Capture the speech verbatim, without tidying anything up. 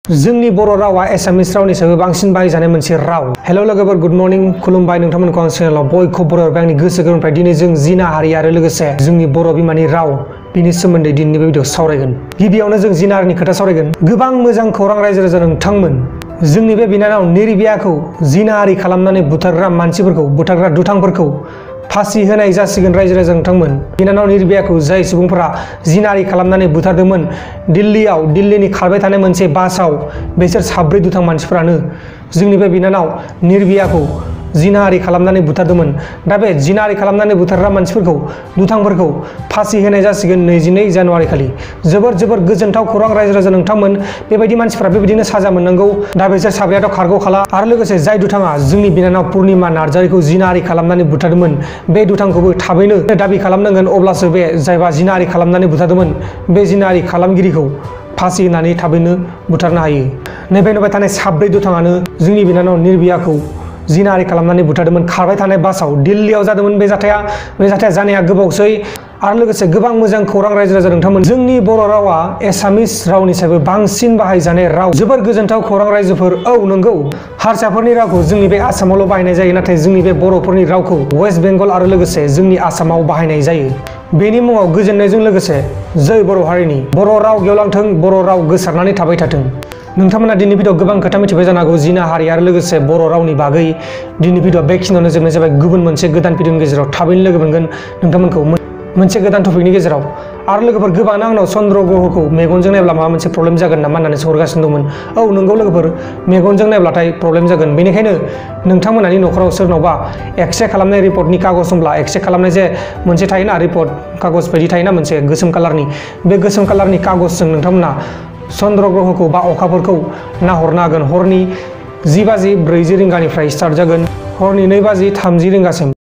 जोंनि बर' रावा एसामिस रावनि सायाव बांसिन बाहायजानाय मोनसे राव। हेलो लोगोफोर, गुड मर्निं, खुलुमबाय नोंथांमोनखौ आं चेनेलाव बयखौ बर' आंनि गोसो गोरबोनिफ्राय दिनै जों जिनाहारि आरो लोगोसे जोंनि बर' बिमानि राव बिनि सोमोन्दै दिनैनि बे भिडिअ'आव सावरायगोन। गिबियावनो जों जिनाहारिनि खोथा सावरायगोन। गोबां मोजां खौरां रायजो राजा नोंथांमोन, जोंनि बे बिनानाव निर्बियाखौ जिनाहारि खालामनानै बुथारग्रा मानसिफोरखौ बुथारग्रा दुथांफोरखौ फासि होनाय जासिगोन। रायजो राजा नोंथांमोन, बिनानाव निर्बियाखौ जाय सुबुंफोरा जिनाहारि खालामनानै बुथारदोंमोन दिल्लीयाव, दिल्लीनि खारबाय थानाय मोनसे बासआव, बेसोर साब्रै दुथां मानसिफोरानो जोंनि बे बिनानाव निर्बियाखौ जिनाहारि खालामनानै बुथारदोंमोन। दा बे जिनाहारि खालामनानै बुथारग्रा मानसिफोरखौ दुथांफोरखौ फासि होनाय जासिगोन नैजिनै जानुवारि खालि। जोबोर जोबोर गोजोनथाव खौरां रायजो राजा नोंथांमोन। बेबायदि मानसिफोरा बेबायदिनो साजा मोननांगौ। दा बिसोर साब्रैयाथ' खारग' खाला। आरो लोगोसे जाय दुथाङा जोंनि बिनानाव पुर्निमा नार्जारिखौ जिनाहारि खालामनानै बुथारदोंमोन, बे दुथांखौबो थाबैनो दाबि खालामनांगोन। अब्लासो बे जायबा जिनाहारि खालामनानै बुथारदोंमोन, बे जिनाहारि खालामगिरिखौ फासि होनानै थाबैनो बुथारनो हायो। नैबे नुबाय थानाय साब्रै दुथाङानो जोंनि बिनानाव निर्बियाखौ जिनाहारि खालामनानै बुथारदोंमोन। खारबाय थानाय बासआव दिल्लीयाव जादोंमोन बे जाथाया। बे जाथाया जानाया गोबावसै। आरो लोगोसे गोबां मोजां खौरां रायजो राजा नोंथांमोन, जोंनि बर' रावा एसामिस रावनि सायाव बांसिन बाहायजानाय राव। जोबोर गोजोनथाव खौरां रायजोफोर। औ नंगौ, हारसाफोरनि रावखौ जोंनि बे आसामावल' बाहायनाय जायो, नाथाय जोंनि बे बर'फोरनि रावखौ वेस्ट बेंगल आरो लोगोसे जोंनि आसामाव बाहायनाय जायो। बेनि मुङाव गोजोननायजों लोगोसे जै बर' हारिनि बर' राव गेवलांथों, बर' राव गोसारनानै थाबाय थाथों। नोंथांमोना दिनै भिडिअ गोबां खोथा मिथिबाय जानो हागौ जिनाहारि आरो लोगोसे बर' रावनि बागै। दिनै भिडिअ बेखिनियावनो जोबनाय जाबाय। गुबुन मोनसे गोदान भिडिअनि गेजेराव थाबैनो लोगो मोनगोन नोंथांमोनखौ मोनसे गोदान टपिकनि गेजेराव। आरो लोगोफोर, गोबाङानो आंनाव चन्द्र ग्रहखौ मेगनजों नायब्ला माबा मोनसे प्रब्लेम जागोन नामा होननानै सोंहरगासिनो दंमोन। औ नंगौ लोगोफोर, मेगनजों नायब्लाथाय प्रब्लेम जागोन। बेनिखायनो नोंथांमोनानि न'खराव सोरनावबा एक्सरे खालामनाय रिपर्टनि कागज दंब्ला, एक्सरे खालामनाय जे मोनसे थायोना रिपर्ट कागज बायदि थायोना मोनसे गोसोम कालारनि, बे गोसोम कालारनि कागजजों नोंथांमोना चन्द्र ग्रहखौ बा अखाफोरखौ नाहरनो हागोन। हरनि जि बाजि ब्रैजि रिंगानिफ्राय स्टार्ट जागोन, हरनि नै बाजि थामजि रिंगासिम।